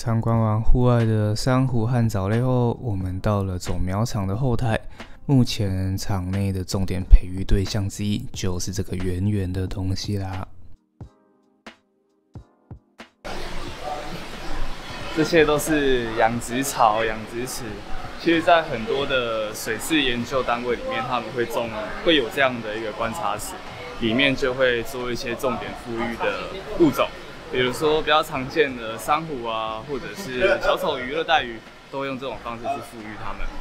参观完户外的珊瑚和藻类后，我们到了种苗场的后台。目前场内的重点培育对象之一就是这个圆圆的东西啦。这些都是养殖槽、养殖池。其实，在很多的水质研究单位里面，他们会有这样的一个观察室，里面就会做一些重点复育的物种。比如说比较常见的珊瑚啊，或者是小丑鱼、热带鱼，都会用这种方式去复育它们。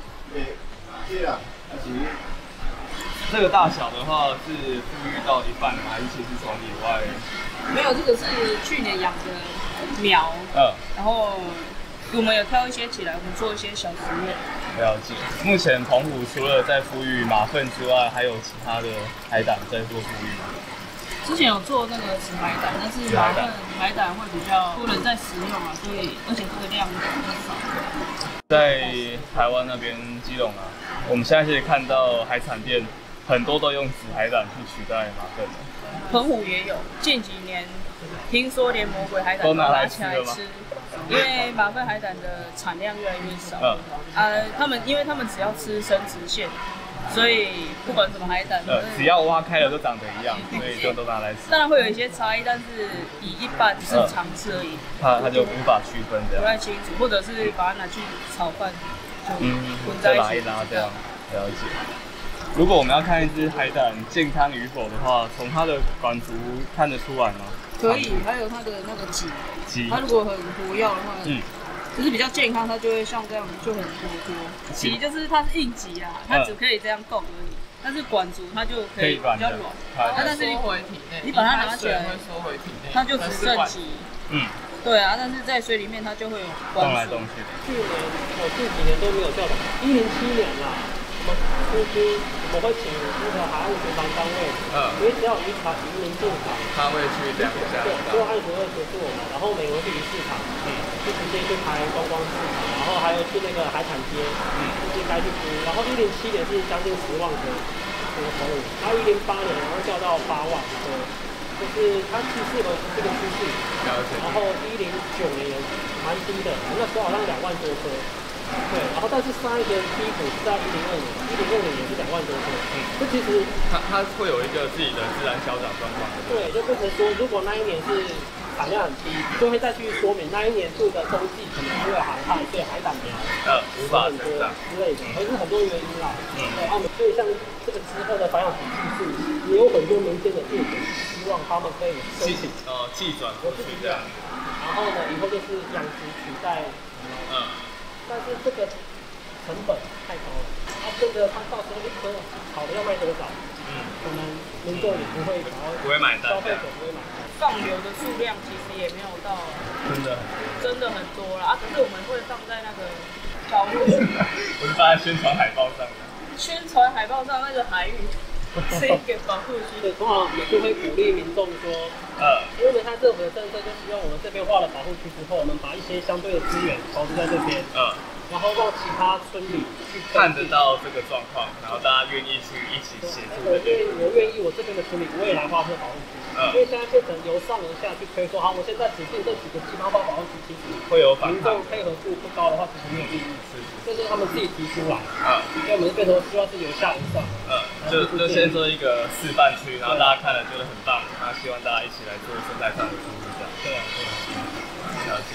这个大小的话是复育到一半的，还是其实从野外？ 没有，这个是去年养的苗。然后我们有挑一些起来，我们做一些小实验。 了解。目前澎湖除了在复育马粪之外，还有其他的海胆在做复育吗？ 之前有做那个紫海胆，但是马粪海胆会比较多人在食用啊，所以而且这个量比较少。 在台湾那边基隆啊，我们现在可以看到海产店很多都用紫海胆去取代马粪的。 澎湖也有，近几年听说连魔鬼海胆都拿起来吃，因为马粪海胆的产量越来越少。因为他们只要吃生殖腺。所以不管什么海胆， 只要挖开了都长得一样，所以就都拿来吃。 当然会有一些差异，但是以一般是常吃而已。 它就无法区分这样。 不太清楚，或者是把它拿去炒饭，就混在一起。 拉一拉这样，了解。如果我们要看一只海胆健康与否的话，从它的管足看得出来吗？ 可以，还有它的那个脊，它如果很活跃的话，就是比较健康，它就会像这样就很活泼。脊就是它是硬脊啊，它只可以这样动而已。但是管足它就可以比较软，但是你把它拿起来，它就只剩脊。对啊，但是在水里面它就会有管足。动来动去。 去年我这几年都没有教导，107年啦。我会请那个海岸巡防单位，因为只要渔民进场， 他会去量一下， 对，就按时会协助我们，然后每回去鱼市场，就直接去排观光市场，然后还有去那个海产街，就是该去租。然后107年是将近10万颗这个澎湖，然后108年然后掉到8万颗，就是它其实有这个趋势。然后109年蛮低的，那时候好像2万多颗。对，然后但是上一年第一股是在102年也是2万多颗，这其实它会有一个自己的自然消长状况。 对，就变成说，如果那一年是产量很低，就会再去说明那一年度的冬季可能因为寒害，所以海胆苗无法成长之类的，还是很多原因啦。所以像这个之后的繁养体技术，也有很多民间的业者希望他们可以申请技转过去这样。 然后呢，以后就是养殖取代。但是这个成本太高了，真的它到时候一颗好的要卖多少？可能民众也不会买单， 消费者不会买单。 放流的数量其实也没有到真的很多啦，可是我们会放在那个保护区。 我是放在宣传海报上。 宣传海报上那个海域是一个保护区。 对，通常我们就会鼓励民众说，因为它政府的政策就希望我们这边划了保护区之后，我们把一些相对的资源投资在这边，然后让其他村里去看得到这个状况，然后大家愿意去一起协助。 我愿意，我这边的村里我也来划这保护区。因为现在变成由上而下去推说，好，我现在指定这几个地方划保护区，其实会有反民众配合度不高的话，其实没有意义。这是他们自己提出来，所以我们就变成希望是由下而上。 就先做一个示范区，然后大家看了觉得很棒，那希望大家一起来做生态上的服务，这样。 对啊， 了解。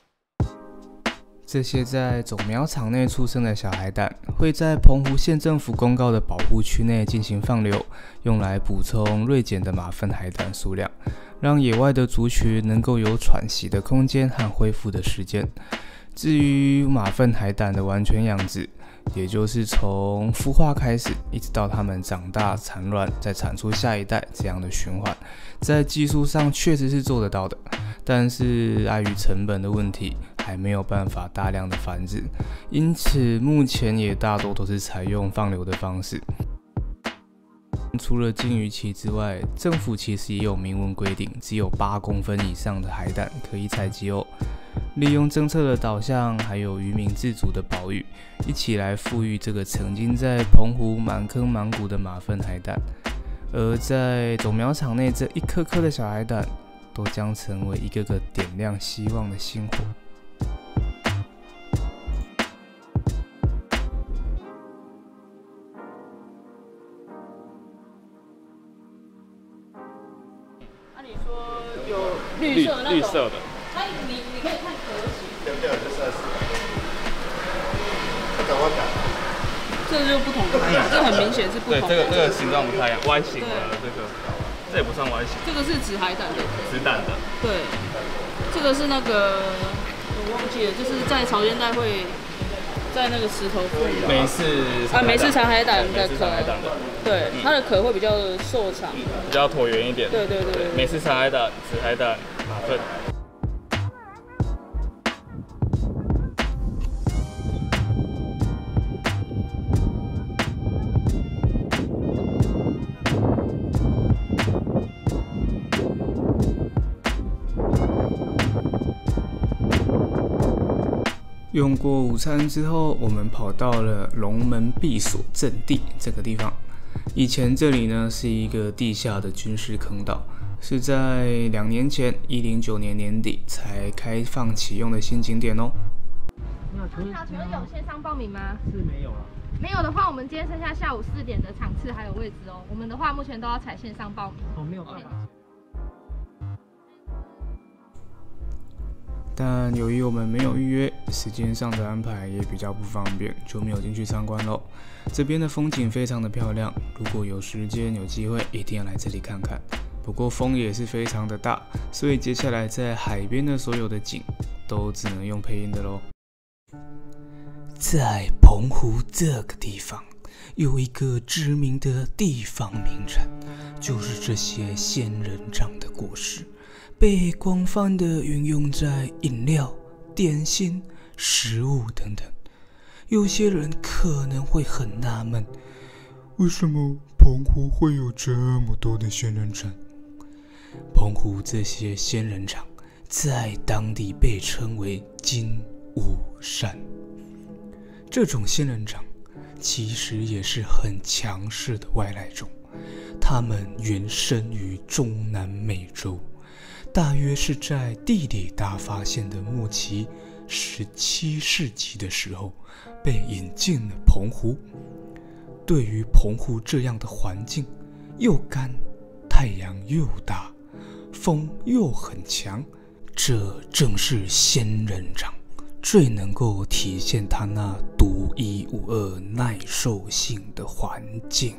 这些在种苗场内出生的小海胆，会在澎湖县政府公告的保护区内进行放流，用来补充锐减的马粪海胆数量，让野外的族群能够有喘息的空间和恢复的时间。至于马粪海胆的完全养殖，也就是从孵化开始，一直到它们长大、产卵，再产出下一代这样的循环，在技术上确实是做得到的，但是碍于成本的问题，还没有办法大量的繁殖，因此目前也大多都是采用放流的方式。除了禁渔期之外，政府其实也有明文规定，只有8公分以上的海胆可以采集哦。利用政策的导向，还有渔民自主的保育，一起来富裕这个曾经在澎湖满坑满谷的马粪海胆。而在种苗场内，这一颗颗的小海胆，都将成为一个个点亮希望的星火。 绿色那种。 绿色的。 它你可以看壳型。 对，就是这就不同的，这很明显是不同的。 对，这个形状不太一样，Y型的这也不算 Y 型。 这个是紫海胆的。 紫胆的。对， 这个是那个我忘记了，就是在潮间带会在那个石头附近。 美式长海胆的壳。对，它的壳会比较瘦长， 比较椭圆一点。对。美式长海胆、紫海胆、马粪。 用过午餐之后，我们跑到了龙门闭锁阵地这个地方。以前这里呢是一个地下的军事坑道，是在2年前109年年底才开放启用的新景点哦。 你好，请问有线上报名吗？ 是没有啊。 没有的话，我们今天剩下下午4点的场次还有位置哦。我们的话目前都要采线上报名。 哦，没有办法。 但由于我们没有预约，时间上的安排也比较不方便，就没有进去参观咯。这边的风景非常的漂亮，如果有时间有机会，一定要来这里看看。不过风也是非常的大，所以接下来在海边的所有的景都只能用配音的咯。在澎湖这个地方，有一个知名的地方名产，就是这些仙人掌的果实。被广泛的运用在饮料、点心、食物等等。有些人可能会很纳闷，为什么澎湖会有这么多的仙人掌？澎湖这些仙人掌在当地被称为金乌山。这种仙人掌其实也是很强势的外来种，它们原生于中南美洲。大约是在地理大发现的末期17世纪的时候，被引进了澎湖。对于澎湖这样的环境，又干，太阳又大，风又很强，这正是仙人掌最能够体现它那独一无二耐受性的环境。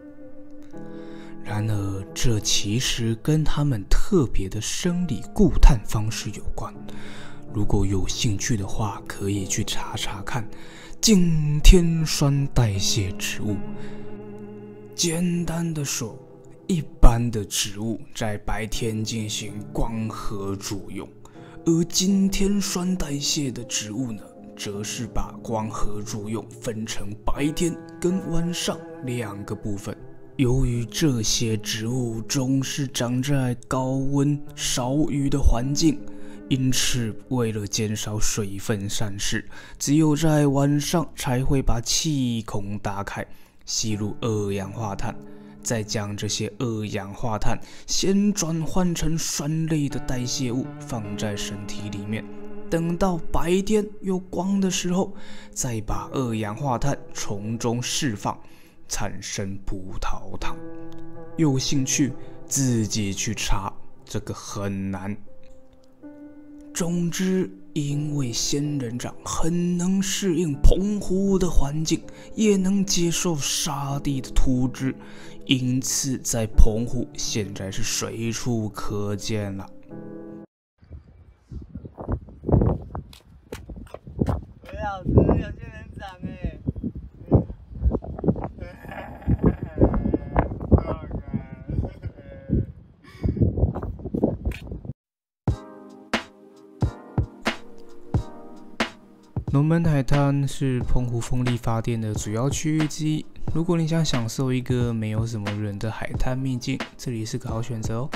然而，这其实跟他们特别的生理固碳方式有关。如果有兴趣的话，可以去查查看景天酸代谢植物。简单的说，一般的植物在白天进行光合作用，而景天酸代谢的植物呢，则是把光合作用分成白天跟晚上2个部分。由于这些植物总是长在高温少雨的环境，因此为了减少水分散失，只有在晚上才会把气孔打开，吸入二氧化碳，再将这些二氧化碳先转换成酸类的代谢物放在身体里面，等到白天有光的时候，再把二氧化碳从中释放，产生葡萄糖。有兴趣自己去查，这个很难。总之，因为仙人掌很能适应澎湖的环境，也能接受沙地的土质，因此在澎湖现在是随处可见了。 老师，有仙人掌哎！ 龙门海滩是澎湖风力发电的主要区域之一。如果你想享受一个没有什么人的海滩秘境，这里是个好选择哦。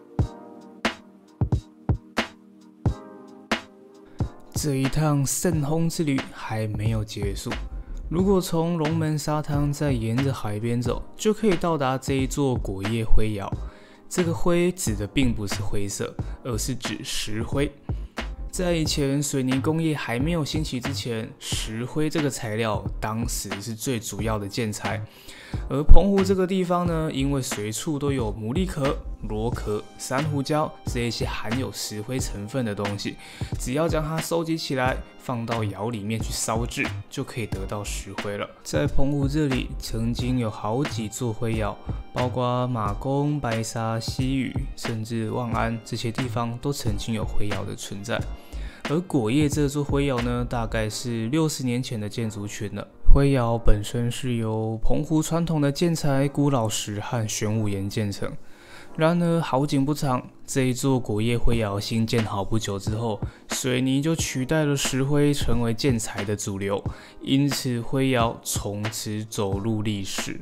这一趟圣烘之旅还没有结束。如果从龙门沙滩再沿着海边走，就可以到达这一座果叶灰窑。这个灰指的并不是灰色，而是指石灰。在以前水泥工业还没有兴起之前，石灰这个材料当时是最主要的建材。而澎湖这个地方呢，因为随处都有牡蛎壳， 螺壳、珊瑚礁这一些含有石灰成分的东西，只要将它收集起来，放到窑里面去烧制，就可以得到石灰了。在澎湖这里，曾经有好几座灰窑，包括马公、白沙、西屿，甚至望安这些地方，都曾经有灰窑的存在。而果叶这座灰窑呢，大概是60年前的建筑群了。灰窑本身是由澎湖传统的建材孤老石和玄武岩建成。然而好景不长，这一座果叶灰窑新建好不久之后，水泥就取代了石灰成为建材的主流，因此灰窑从此走入历史。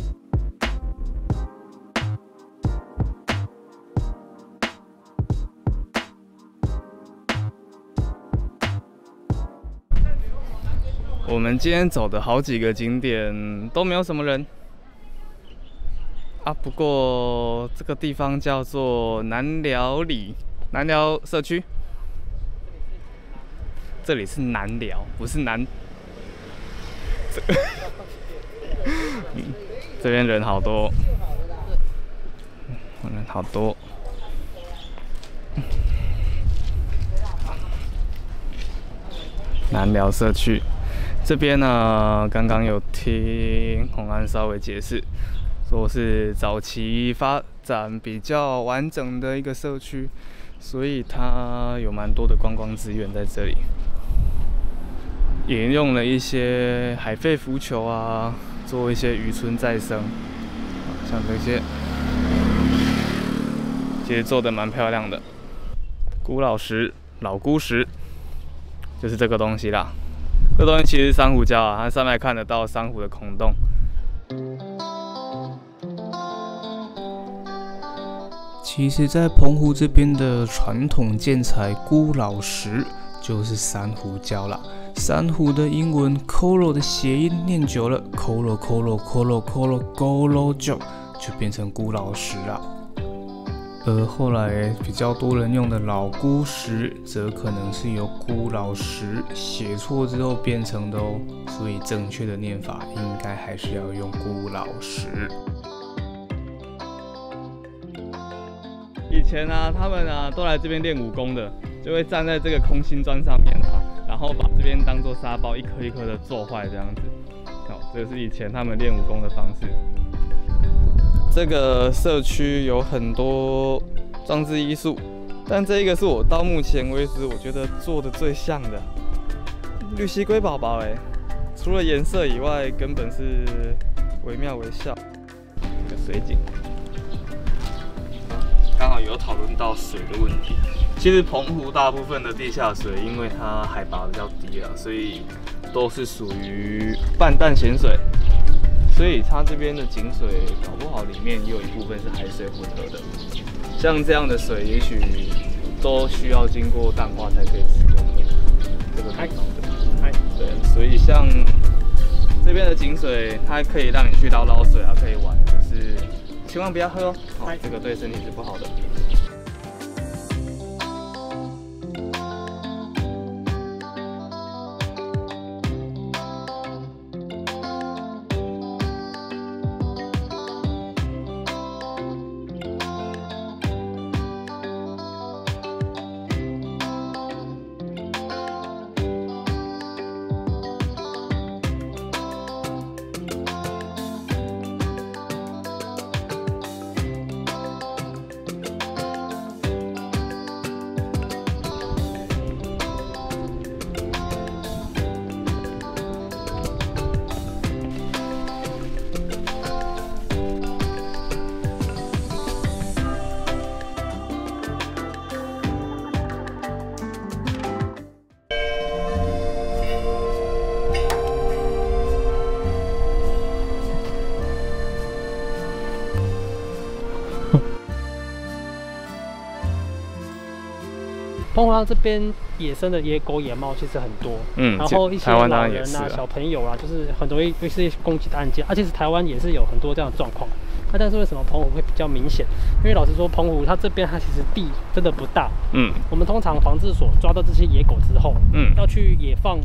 我们今天走的好几个景点都没有什么人啊，不过这个地方叫做南寮社区，这里是南寮，不是南。这边人好多，人好多。南寮社区。这边呢，刚刚有听洪安稍微解释，说是早期发展比较完整的一个社区，所以它有蛮多的观光资源在这里，沿用了一些海废浮球啊，做一些渔村再生，像这些，其实做的蛮漂亮的。古老石、老孤石，就是这个东西啦。这东西其实是珊瑚礁啊，它上面看得到珊瑚的孔洞。其实，在澎湖这边的传统建材孤老石就是珊瑚礁啦。珊瑚的英文 coral 的谐音念久了 ，coral 就变成孤老石啦。而后来比较多人用的老孤石，则可能是由孤老石写错之后变成的哦，所以正确的念法应该还是要用孤老石。以前啊，他们啊都来这边练武功的，就会站在这个空心砖上面啊，然后把这边当做沙包，一颗一颗的做坏这样子。这是以前他们练武功的方式。这个社区有很多装置艺术，但这一个是我到目前为止我觉得做的最像的绿蜥龟宝宝除了颜色以外，根本是惟妙惟肖。这个水井，刚好有讨论到水的问题。其实澎湖大部分的地下水，因为它海拔比较低了，所以都是属于半淡咸水。所以它这边的井水搞不好里面也有一部分是海水混合的，像这样的水也许都需要经过淡化才可以使用的。这个地方的，对，所以像这边的井水，它可以让你去捞水啊，可以玩，可是千万不要喝哦，这个对身体是不好的。 澎湖这边野生的野狗、野猫其实很多，然后一些老人啊、小朋友啊，就是很容易会是攻击的案件。其实台湾也是有很多这样的状况。但是为什么澎湖会比较明显？因为老实说，澎湖它这边它其实地真的不大。我们通常防治所抓到这些野狗之后，要去野放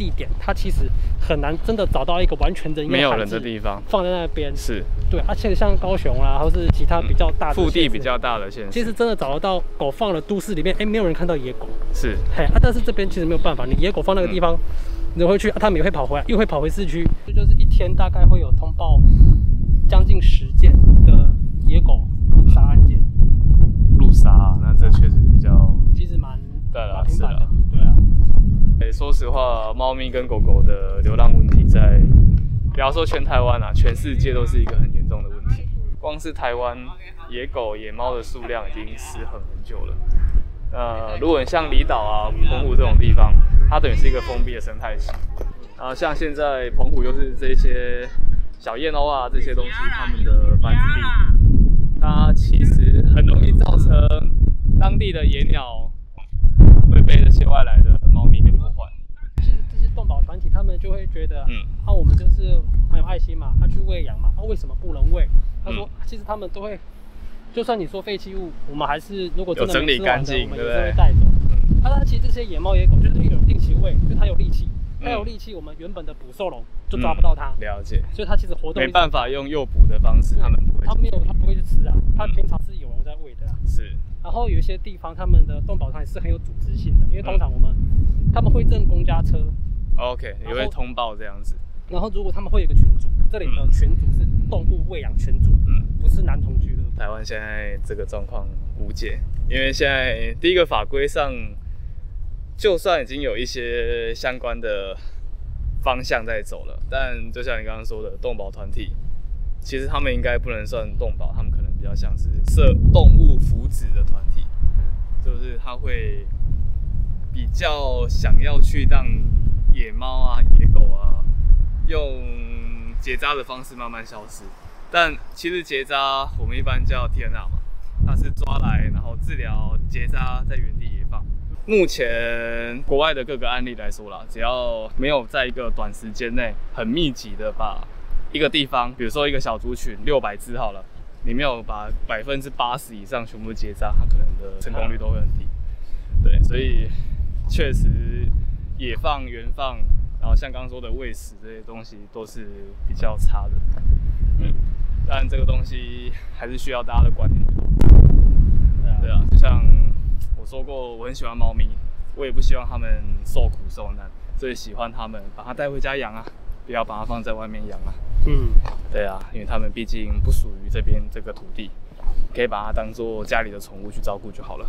地点，它其实很难真的找到一个完全人没有人的地方放在那边。 是， 对，而且像高雄啦，或是其他比较大的腹地比较大的县市， 其实真的找得到狗放了都市里面，没有人看到野狗。 是， 但是这边其实没有办法，你野狗放那个地方，人会去，它们也会跑回来，又会跑回市区。这就是一天大概会有通报将近10件的野狗路杀案件。 路杀，那这确实比较， 其实蛮频繁的。对啊。 说实话，猫咪跟狗狗的流浪问题在，不要说全台湾啊，全世界都是一个很严重的问题。光是台湾野狗、野猫的数量已经失衡很久了。如果你像离岛啊、澎湖这种地方，它等于是一个封闭的生态系。然后像现在澎湖又是这些小燕鸥啊这些东西，它们的繁殖地，它其实很容易造成当地的野鸟会被这些外来的猫咪给破坏。 其实这些动保团体他们就会觉得，我们就是很有爱心嘛，去喂养嘛，为什么不能喂？他说，其实他们都会，就算你说废弃物，我们还是如果真的没吃完的，我们也是会带走。它其实这些野猫野狗就是有人定期喂，就它有力气，我们原本的捕兽笼就抓不到它。 了解。 所以它其实活动没办法用诱捕的方式，他们不会。 它不会去吃啊，它平常是有人在喂的啊。 是。 然后有一些地方他们的动保团是很有组织性的，因为通常他们会认公家车 ，OK， 也会通报这样子。 然后如果他们会有一个群组，这里的群组是动物喂养群组，不是男童俱乐部。 台湾现在这个状况无解，因为现在第一个法规上，就算已经有一些相关的方向在走了，但就像你刚刚说的，动保团体其实他们应该不能算动保，他们可能比较像是设动物福祉的团体，就是他会比较想要去让野猫啊、野狗啊用结扎的方式慢慢消失。但其实结扎我们一般叫 TNR 嘛，它是抓来然后治疗结扎在原地野放。目前国外的各个案例来说啦，只要没有在一个短时间内很密集的把一个地方，比如说一个小族群600只好了，你没有把80%以上全部结扎，它可能的成功率都会很低。对，所以确实野放、原放，然后像刚刚说的喂食这些东西都是比较差的。但这个东西还是需要大家的观念去讨论。对啊，就像我说过，我很喜欢猫咪，我也不希望它们受苦受难，所以喜欢它们，把它带回家养啊，不要把它放在外面养啊。对啊，因为它们毕竟不属于这边这个土地，可以把它当做家里的宠物去照顾就好了。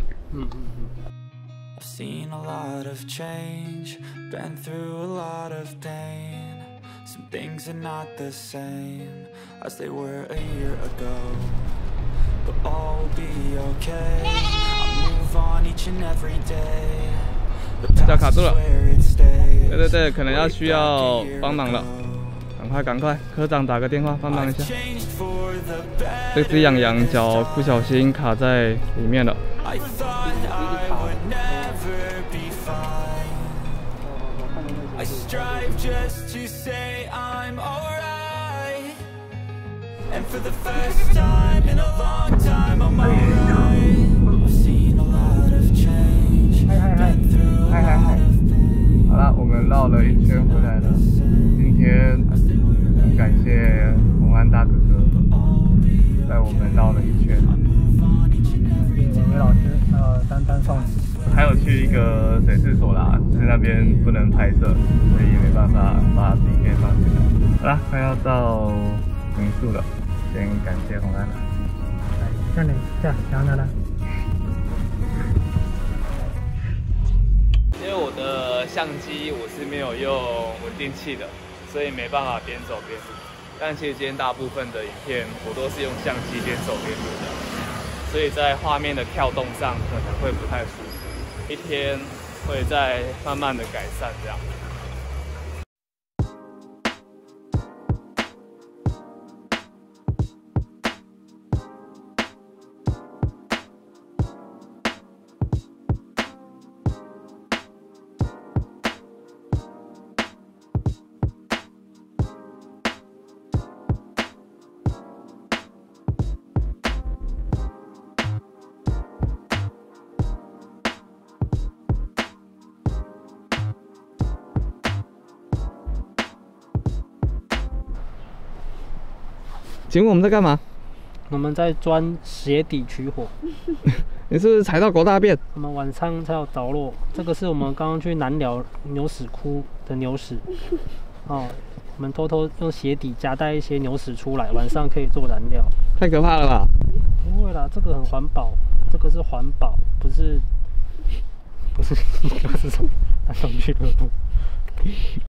I've seen a lot of change, been through a lot of pain. Some things are not the same as they were a year ago, but all will be okay. I move on each and every day. The past is where it stays. 对，可能要需要帮忙了，赶快，科长打个电话帮忙一下。这只养羊脚不小心卡在里面了。 I strive just to say I'm alright, and for the first time in a long time I'm alright. I've seen a lot of change, been through a lot of pain. 好了，我们绕了一圈回来了。今天很感谢洪安大哥哥带我们绕了一圈。 伟伟老师，丹少女。 还有去一个水试所啦，只是那边不能拍摄，所以也没办法把影片放进来。好啦，快要到民宿了，先感谢洪安啦。 这样来。 因为我的相机我是没有用稳定器的，所以没办法边走边录。但其实今天大部分的影片我都是用相机边走边录的，所以在画面的跳动上可能会不太舒服。一天会再慢慢的改善这样。 请问我们在干嘛？ 我们在钻鞋底取火。 你是不是踩到狗大便？ 我们晚上才有着落。这个是我们刚刚去南寮牛屎窟的牛屎。哦，我们偷偷用鞋底夹带一些牛屎出来，晚上可以做燃料。 太可怕了吧？ 不会啦，这个很环保，这个是环保，不是什么单种俱乐部。